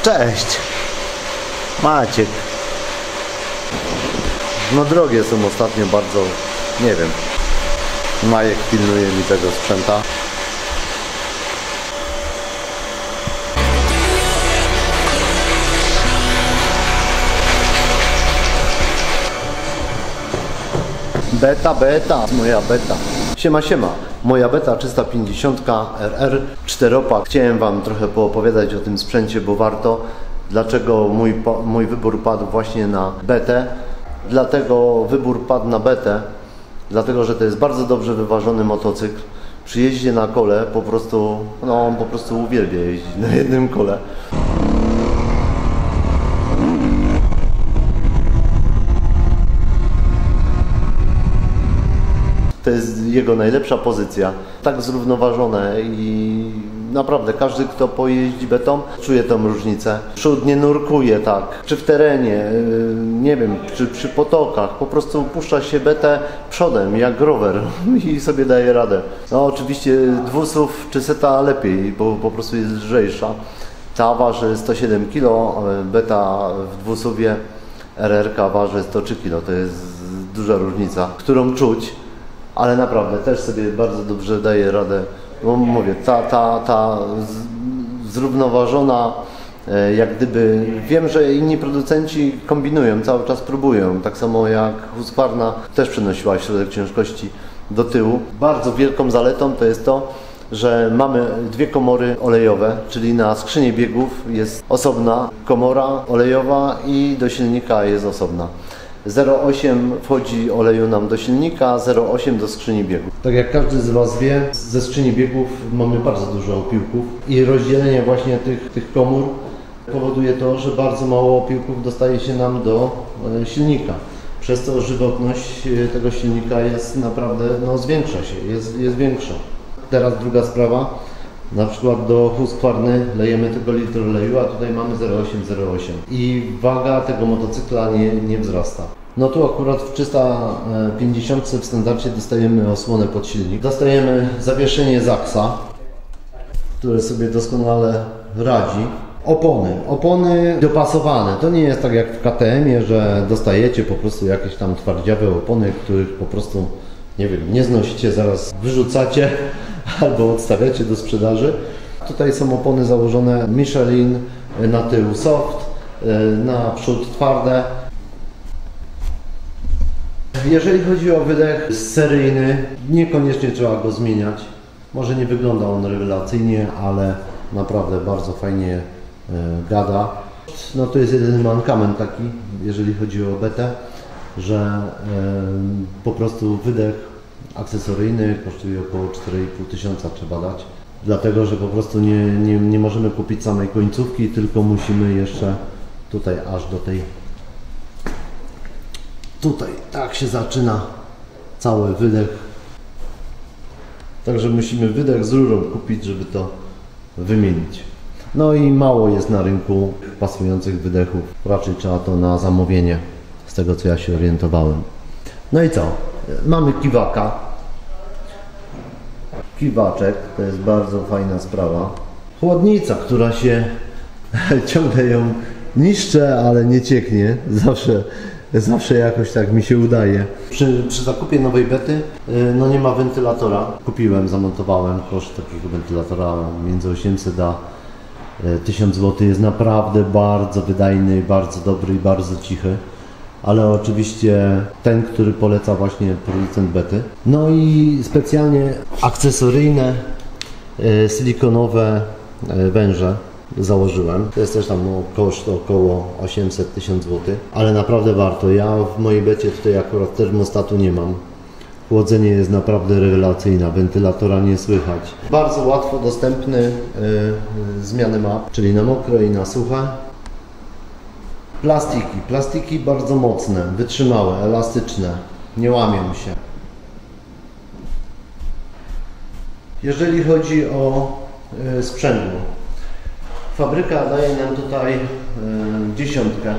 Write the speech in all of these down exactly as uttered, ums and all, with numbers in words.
Cześć! Maciek. No drogie są ostatnio bardzo, nie wiem. Majek pilnuje mi tego sprzęta. Beta, beta, moja beta. Siema, siema. Moja beta trzysta pięćdziesiąt R R czteropak. Chciałem Wam trochę poopowiadać o tym sprzęcie, bo warto. Dlaczego mój, mój wybór padł właśnie na betę? Dlatego wybór padł na betę, dlatego że to jest bardzo dobrze wyważony motocykl. Przy jeździe na kole po prostu, no on po prostu uwielbia jeździć na jednym kole. To jest jego najlepsza pozycja, tak zrównoważone i naprawdę każdy, kto pojeździ betą, czuje tą różnicę. Przód nie nurkuje tak, czy w terenie, nie wiem, czy przy potokach, po prostu puszcza się betę przodem jak rower i sobie daje radę. No oczywiście dwusów czy seta lepiej, bo po prostu jest lżejsza. Ta waży sto siedem kilo, beta w dwusuwie R R ka waży sto trzy kilo, to jest duża różnica, którą czuć. Ale naprawdę też sobie bardzo dobrze daje radę, bo mówię, ta, ta, ta zrównoważona, jak gdyby, wiem, że inni producenci kombinują, cały czas próbują, tak samo jak Husqvarna też przenosiła środek ciężkości do tyłu. Bardzo wielką zaletą to jest to, że mamy dwie komory olejowe, czyli na skrzyni biegów jest osobna komora olejowa i do silnika jest osobna. zero przecinek osiem wchodzi oleju nam do silnika, zero przecinek osiem do skrzyni biegów. Tak jak każdy z Was wie, ze skrzyni biegów mamy bardzo dużo opiłków i rozdzielenie właśnie tych, tych komór powoduje to, że bardzo mało opiłków dostaje się nam do silnika. Przez to żywotność tego silnika jest naprawdę, no zwiększa się, jest, jest większa. Teraz druga sprawa, na przykład do Husqvarny lejemy tylko litr oleju, a tutaj mamy zero przecinek osiem, zero przecinek osiem i waga tego motocykla nie, nie wzrasta. No tu akurat w trzysta pięćdziesiąt w standardzie dostajemy osłonę pod silnik. Dostajemy zawieszenie Zaxa, które sobie doskonale radzi. Opony. Opony dopasowane. To nie jest tak jak w K T M ie, że dostajecie po prostu jakieś tam twardziawe opony, których po prostu, nie wiem, nie znosicie, zaraz wyrzucacie albo odstawiacie do sprzedaży. Tutaj są opony założone Michelin, na tył soft, na przód twarde. Jeżeli chodzi o wydech seryjny, niekoniecznie trzeba go zmieniać. Może nie wygląda on rewelacyjnie, ale naprawdę bardzo fajnie gada. No to jest jedyny mankament taki, jeżeli chodzi o betę, że po prostu wydech akcesoryjny kosztuje około cztery i pół tysiąca, trzeba dać. Dlatego, że po prostu nie, nie, nie możemy kupić samej końcówki, tylko musimy jeszcze tutaj aż do tej, tutaj tak się zaczyna cały wydech. Także musimy wydech z rurą kupić, żeby to wymienić. No i mało jest na rynku pasujących wydechów. Raczej trzeba to na zamówienie, z tego co ja się orientowałem. No i co? Mamy kiwaka. Kiwaczek, to jest bardzo fajna sprawa. Chłodnica, która się ciągle ją niszczę, ale nie cieknie. Zawsze, zawsze jakoś tak mi się udaje. Przy, przy zakupie nowej bety no nie ma wentylatora. Kupiłem, zamontowałem. Koszt takiego wentylatora między osiemset a tysiąc złotych. Jest naprawdę bardzo wydajny, bardzo dobry i bardzo cichy. Ale oczywiście ten, który poleca właśnie producent bety. No i specjalnie akcesoryjne, e, silikonowe e, węże założyłem. To jest też tam no, koszt około osiemset do tysiąca złotych, ale naprawdę warto. Ja w mojej becie tutaj akurat termostatu nie mam. Chłodzenie jest naprawdę rewelacyjne, wentylatora nie słychać. Bardzo łatwo dostępny e, zmiany map, czyli na mokre i na suche. Plastiki. Plastiki bardzo mocne, wytrzymałe, elastyczne, nie łamią się. Jeżeli chodzi o y, sprzęgło, fabryka daje nam tutaj y, dziesiątkę.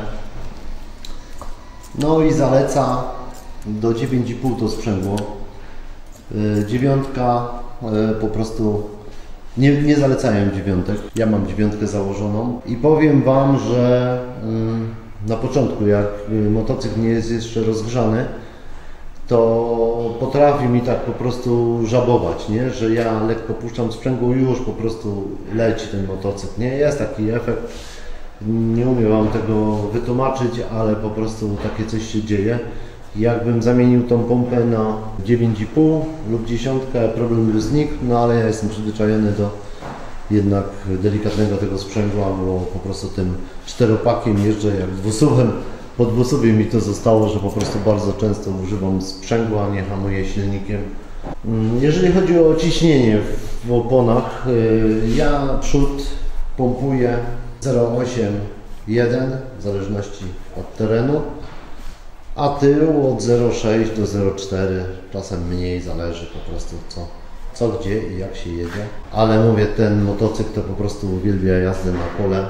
No i zaleca do dziewięć i pół to sprzęgło. Y, dziewiątka y, po prostu Nie, nie zalecają dziewiątek. Ja mam dziewiątkę założoną i powiem Wam, że mm, na początku, jak motocykl nie jest jeszcze rozgrzany, to potrafi mi tak po prostu żabować, nie? Że ja lekko puszczam sprzęgło i już po prostu leci ten motocykl, nie? Jest taki efekt, nie umiem Wam tego wytłumaczyć, ale po prostu takie coś się dzieje. Jakbym zamienił tą pompę na dziewięć i pół lub dziesiątkę, problem by znikł, no ale ja jestem przyzwyczajony do jednak delikatnego tego sprzęgła, bo po prostu tym czteropakiem jeżdżę jak dwusuwem. Po dwusuwie mi to zostało, że po prostu bardzo często używam sprzęgła, nie hamuję silnikiem. Jeżeli chodzi o ciśnienie w oponach, ja przód pompuję zero przecinek osiem jeden w zależności od terenu, a tył od zero przecinek sześć do zero przecinek cztery, czasem mniej, zależy po prostu co, co gdzie i jak się jedzie. Ale mówię, ten motocykl to po prostu uwielbia jazdę na pole.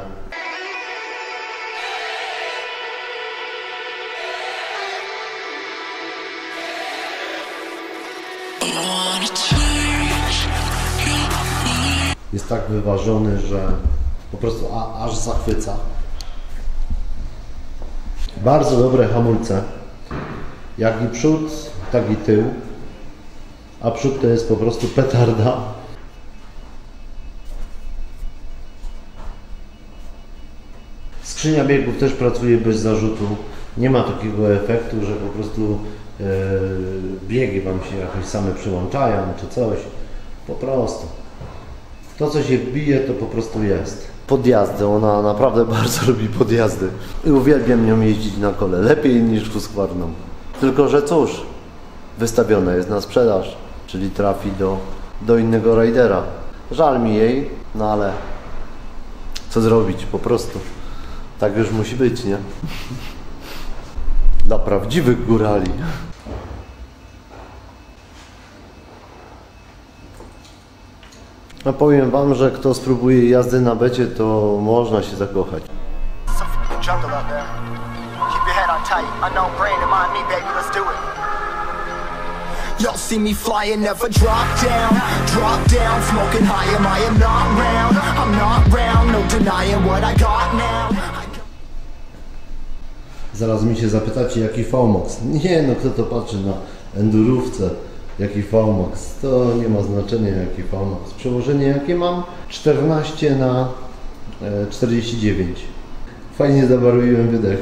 Jest tak wyważony, że po prostu a, aż zachwyca. Bardzo dobre hamulce, jak i przód, tak i tył, a przód to jest po prostu petarda. Skrzynia biegów też pracuje bez zarzutu, nie ma takiego efektu, że po prostu yy, biegi Wam się jakoś same przyłączają czy coś, po prostu. To, co się bije, to po prostu jest. Podjazdy, ona naprawdę bardzo lubi podjazdy. I uwielbiam nią jeździć na kole, lepiej niż Husqvarną. Tylko, że cóż, wystawiona jest na sprzedaż, czyli trafi do, do innego rajdera. Żal mi jej, no ale co zrobić, po prostu. Tak już musi być, nie? Dla prawdziwych górali. No powiem Wam, że kto spróbuje jazdy na becie, to można się zakochać. Y'all see me flying, never drop down, drop down, smoking high, am I am not round, I'm not round, no denying what I got now. Zaraz mi się zapytacie, jaki V-Max. Nie no, kto to patrzy na endurówce, jaki V-Max. To nie ma znaczenia, jaki V-Max. Przełożenie jakie mam? czternaście na czterdzieści dziewięć. Fajnie zabaruję wydech.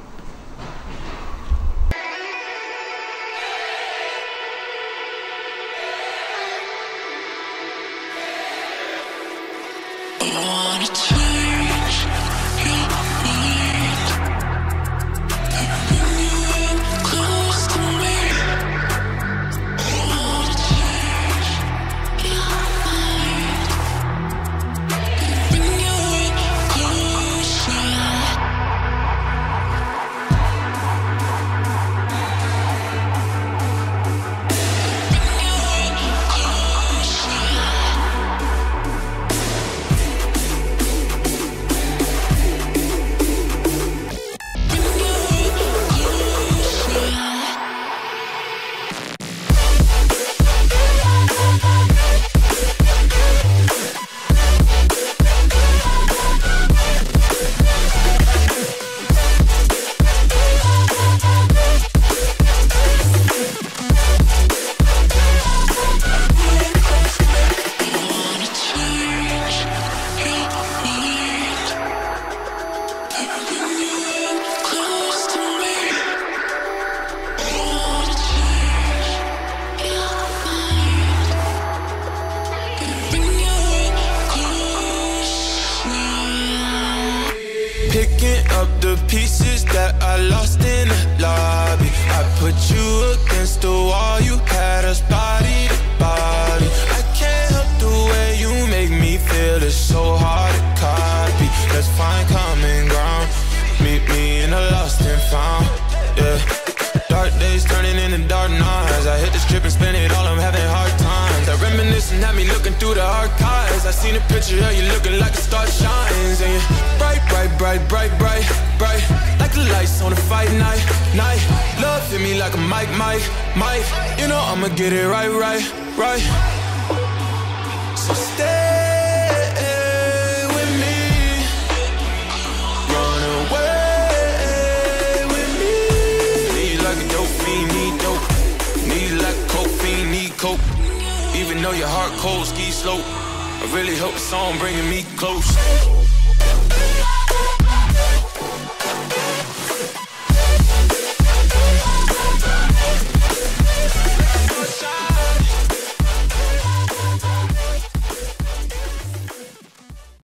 Picking up the pieces that I lost in the lobby. I put you against the wall, you had us body to body. I can't help the way you make me feel, it's so hard to copy. Let's find common ground, meet me in a lost and found, yeah. Dark days turning into dark nights. I hit the strip and spend it all, I'm having hard times. I reminisce and have me looking through the archives. I seen a picture of you looking like a star shines. And you're bright, bright, bright, bright, bright, bright, like the lights on a fight night, night. Love hit me like a mic, mic, mic. You know I'ma get it right, right, right. So stay Even though your heart cold, ski slope, I really hope the song bringing me close.